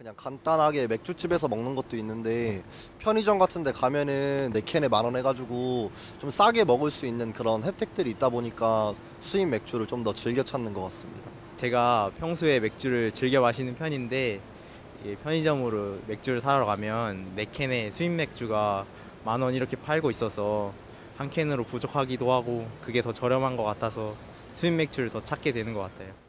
그냥 간단하게 맥주집에서 먹는 것도 있는데 편의점 같은 데 가면은 4캔에 10,000원 해가지고 좀 싸게 먹을 수 있는 그런 혜택들이 있다 보니까 수입 맥주를 좀 더 즐겨 찾는 것 같습니다. 제가 평소에 맥주를 즐겨 마시는 편인데 편의점으로 맥주를 사러 가면 4캔에 수입 맥주가 10,000원 이렇게 팔고 있어서 한 캔으로 부족하기도 하고 그게 더 저렴한 것 같아서 수입 맥주를 더 찾게 되는 것 같아요.